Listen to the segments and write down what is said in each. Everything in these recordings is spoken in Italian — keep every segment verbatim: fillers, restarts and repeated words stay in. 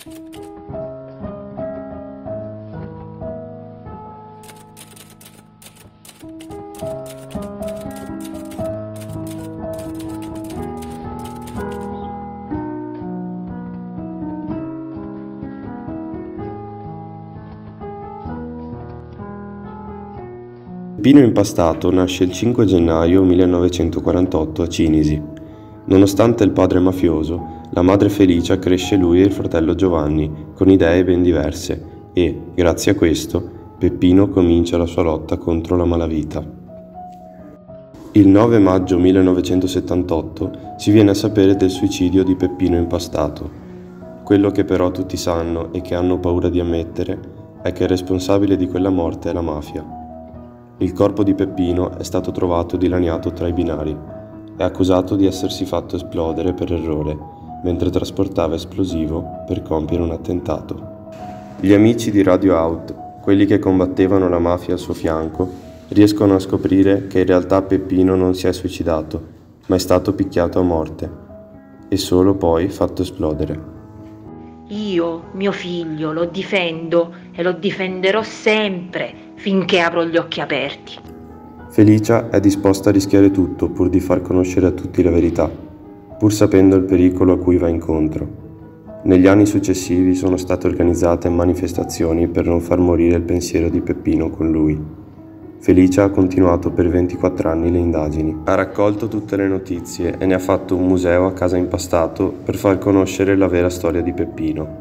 Peppino Impastato nasce il cinque gennaio millenovecentoquarantotto a Cinisi. Nonostante il padre mafioso, la madre Felicia cresce lui e il fratello Giovanni con idee ben diverse e, grazie a questo, Peppino comincia la sua lotta contro la malavita. Il nove maggio millenovecentosettantotto si viene a sapere del suicidio di Peppino Impastato. Quello che però tutti sanno e che hanno paura di ammettere è che il responsabile di quella morte è la mafia. Il corpo di Peppino è stato trovato dilaniato tra i binari. È accusato di essersi fatto esplodere per errore, mentre trasportava esplosivo per compiere un attentato. Gli amici di Radio Out, quelli che combattevano la mafia al suo fianco, riescono a scoprire che in realtà Peppino non si è suicidato, ma è stato picchiato a morte e solo poi fatto esplodere. Io, mio figlio, lo difendo e lo difenderò sempre finché avrò gli occhi aperti. Felicia è disposta a rischiare tutto pur di far conoscere a tutti la verità, pur sapendo il pericolo a cui va incontro. Negli anni successivi sono state organizzate manifestazioni per non far morire il pensiero di Peppino con lui. Felicia ha continuato per ventiquattro anni le indagini. Ha raccolto tutte le notizie e ne ha fatto un museo a Casa Impastato per far conoscere la vera storia di Peppino.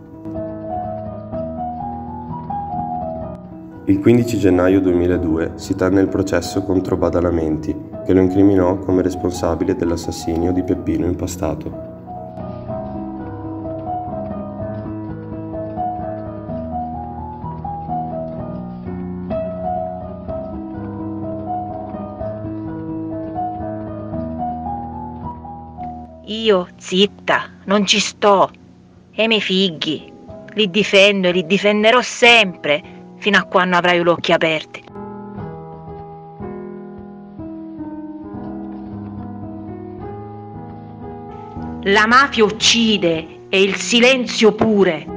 Il quindici gennaio duemiladue si tenne il processo contro Badalamenti, che lo incriminò come responsabile dell'assassinio di Peppino Impastato. Io, zitta, non ci sto. E i miei figli, li difendo e li difenderò sempre, fino a quando avrai gli occhi aperti. La mafia uccide e il silenzio pure.